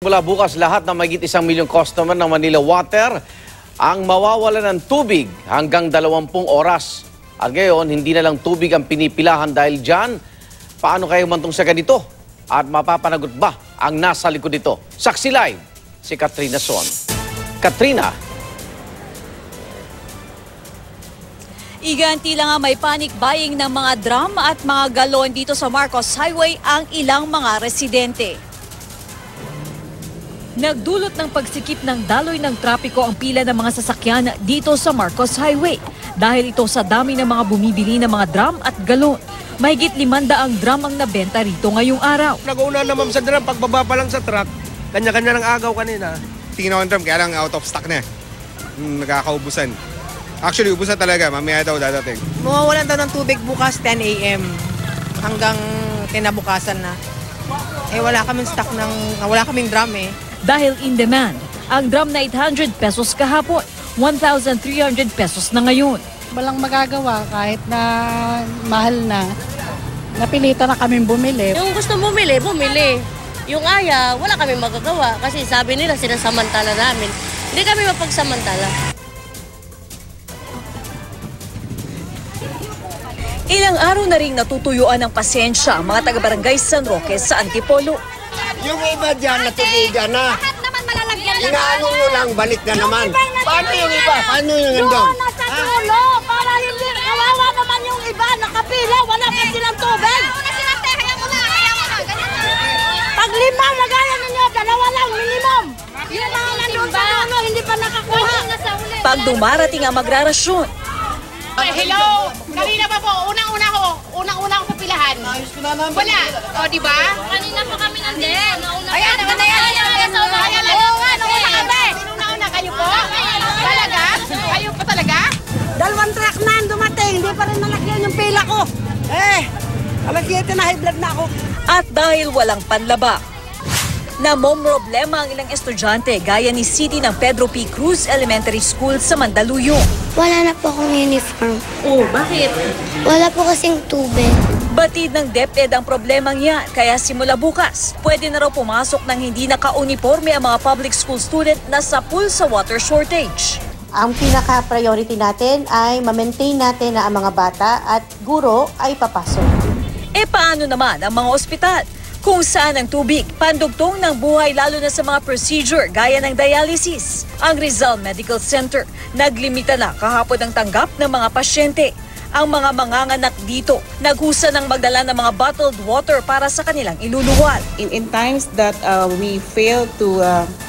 mula bukas, lahat na mahigit 1 milyong customer ng Manila Water ang mawawalan ng tubig hanggang 20 oras. At ngayon, hindi na lang tubig ang pinipilahan dahil dyan. Paano kayo humantong sa ganito? At mapapanagot ba ang nasa likod nito? Saksi live, si Katrina Son. Katrina. Iganti lang nga may panic buying ng mga drum at mga galon dito sa Marcos Highway ang ilang mga residente. Nagdulot ng pagsikip ng daloy ng trapiko ang pila ng mga sasakyan dito sa Marcos Highway. Dahil ito sa dami ng mga bumibili ng mga drum at galon. Mahigit 500 drum ang nabenta rito ngayong araw. Nag-una naman sa drum, pagbaba pa lang sa truck, kanya-kanya ng agaw kanina. Tingnan ko ang drum, kaya lang out of stock na. Nagkakaubusan. Actually, ubusan talaga. Mamaya daw dadating. Mawawalan daw ng tubig bukas 10 a.m. hanggang kinabukasan na. Eh wala kaming stock wala kaming drum eh. Dahil in demand, ang drum na 800 pesos kahapon, 1,300 pesos na ngayon. Walang magagawa kahit na mahal na. Napilitan na kaming bumili. Yung gusto bumili, bumili. Yung ayaw, wala kaming magagawa kasi sabi nila sinasamantala namin. Hindi kami mapagsamantala. Ilang araw na rin natutuyuan ng pasensya ang mga taga-barangay San Roque sa Antipolo. Yung iba dyan, natubigan na. Inaano nyo lang, balik na naman. Paano yung iba? Paano yung nandun? Doon na sa dulo, para hindi kawawa naman yung iba, nakapila, wala pa silang tubig. Pag 5, magaya ninyo, 2 lang, minimum. Yung mga nandun sa dulo, hindi pa nakakuha. Pag dumarating ang magrarasyon, hello! Kanina pa po, unang-una ko sa pilahan. Wala, o di ba? Kanina pa kami nandun. Ayan, naman na yan. Oo nga, nauna kami. Sinuna-una kayo po? Talaga? Kayo po talaga? 2 truck na ang dumating, hindi pa rin nalagyan yung pila ko. Alagyan na high blood na ako. at dahil walang panlaba. Namomroblema ang ilang estudyante gaya ni City ng Pedro P. Cruz Elementary School sa Mandaluyong. Wala na po akong uniform. Oh, bakit? Wala po kasing tubig. Batid ng DepEd ang problemang yan, kaya simula bukas, pwede na raw pumasok ng hindi naka-uniforme ang mga public school student na sapul sa water shortage. Ang pinaka-priority natin ay ma-maintain natin na ang mga bata at guro ay papasok. E paano naman ang mga ospital? Kung saan ang tubig, pandugtong ng buhay lalo na sa mga procedure gaya ng dialysis. Ang Rizal Medical Center, naglimita na kahapon ang tanggap ng mga pasyente. Ang mga manganganak dito, naghusa ng magdala ng mga bottled water para sa kanilang iluluwal. In times that we fail to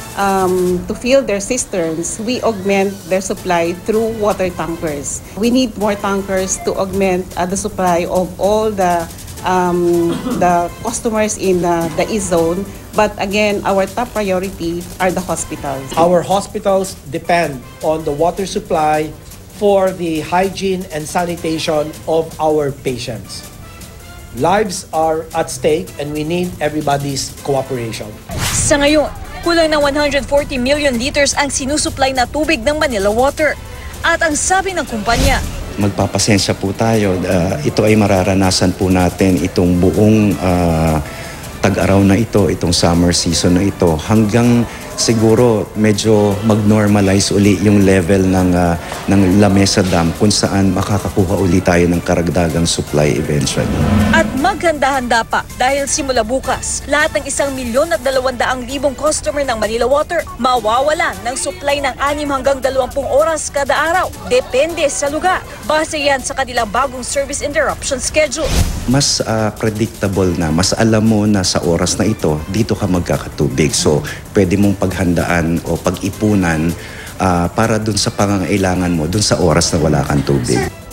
fill their cisterns, we augment their supply through water tankers. We need more tankers to augment the supply of all the customers in the East Zone. But again, our top priority are the hospitals. Our hospitals depend on the water supply for the hygiene and sanitation of our patients. Lives are at stake and we need everybody's cooperation. Sa ngayon, kulang na 140 million liters ang sinusupply na tubig ng Manila Water. At ang sabi ng kumpanya, magpapasensya po tayo. Ito ay mararanasan po natin itong buong tag-araw na ito, itong summer season na ito, hanggang siguro medyo mag-normalize uli yung level ng Lamesa Dam kung saan makakakuha uli tayo ng karagdagang supply eventually. At maghanda-handa pa dahil simula bukas, lahat ng 1,200,000 customer ng Manila Water mawawalan ng supply ng 6 hanggang 20 oras kada araw. Depende sa lugar. Base yan sa kanilang bagong service interruption schedule. Mas predictable na, mas alam mo na sa oras na ito, dito ka magkakatubig. So, pwede mong paghandaan o pag-ipunan para dun sa pangangailangan mo, dun sa oras na wala kang tubig.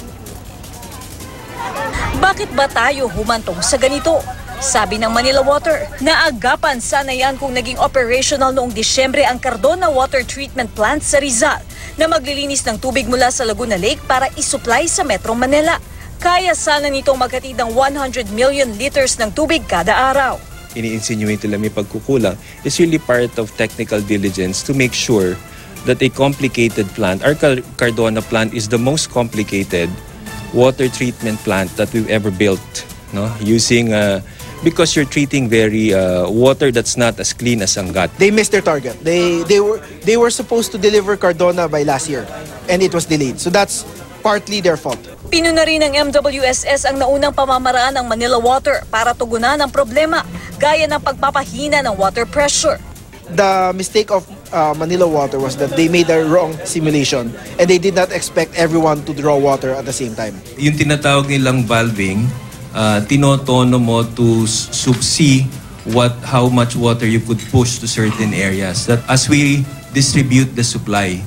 Bakit ba tayo humantong sa ganito? Sabi ng Manila Water, naagapan sana yan kung naging operational noong Disyembre ang Cardona Water Treatment Plant sa Rizal na maglilinis ng tubig mula sa Laguna Lake para isupply sa Metro Manila. Kaya sana nitong maghatid ng 100 million liters ng tubig kada araw. Ini-insinuate nila may pagkukulang is really part of technical diligence to make sure that a complicated plant, our Cardona plant is the most complicated water treatment plant that we've ever built, no? Using because you're treating very water that's not as clean as Angat. They missed their target. They were supposed to deliver Cardona by last year, and it was delayed. So that's partly their fault. Pinuna rin ng MWSS ang naunang pamamaraan ng Manila Water para tugunan ang problema, gaya ng pagpapahina ng water pressure. The mistake of Manila Water was that they made a wrong simulation and they did not expect everyone to draw water at the same time. Yung tinatawag nilang valving, tinotono mo to see how much water you could push to certain areas. That as we distribute the supply,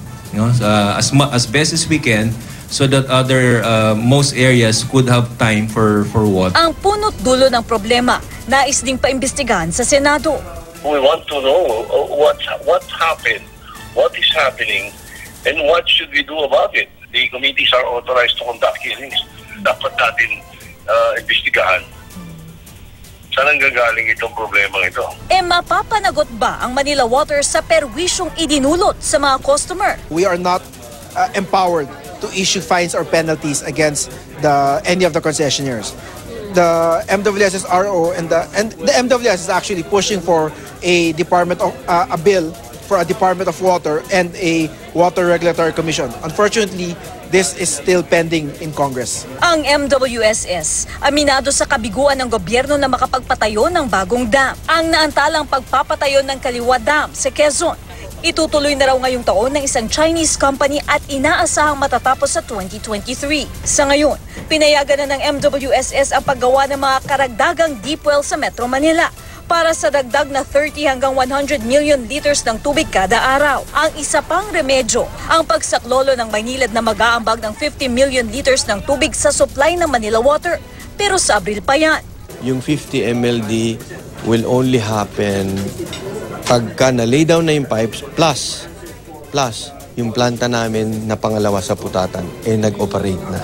as best as we can, so that most areas could have time for water. Ang punot dulo ng problema, nais ding paimbestigahan sa Senado. We want to know what happened, what is happening, and what should we do about it. The committees are authorized to conduct hearings. Dapat natin imbestigahan. Saan ang gagaling itong problema ito? Mapapanagot ba ang Manila Water sa perwisyong idinulot sa mga customer? We are not empowered to issue fines or penalties against any of the concessionaires. The MWSS RO and the MWSS is actually pushing for a bill for a Department of Water and a Water Regulatory Commission. Unfortunately, this is still pending in Congress. Ang MWSS, aminado sa kabiguan ng gobyerno na makapagpatayo ng bagong dam. Ang naantalang pagpapatayo ng Kaliwa Dam sa Quezon, itutuloy na raw ngayong taon ng isang Chinese company at inaasahang matatapos sa 2023. Sa ngayon, pinayagan na ng MWSS ang paggawa ng mga karagdagang deep well sa Metro Manila para sa dagdag na 30 hanggang 100 million liters ng tubig kada araw. Ang isa pang remedyo, ang pagsaklolo ng Maynilad na mag-aambag ng 50 million liters ng tubig sa supply ng Manila Water. Pero sa Abril pa yan. Yung 50 MLD will only happen pagka na-lay down na yung pipes plus yung planta namin na pangalawa sa Putatan nag-operate na.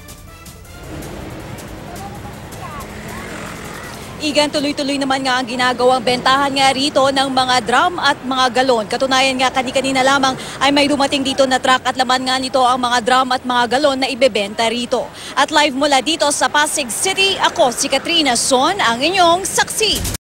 Igan, tuloy-tuloy naman nga ang ginagawang bentahan nga rito ng mga drum at mga galon. Katunayan nga kanina lamang ay may dumating dito na truck at laman nga nito ang mga drum at mga galon na ibebenta rito. At live mula dito sa Pasig City, ako si Katrina Son, ang inyong saksi.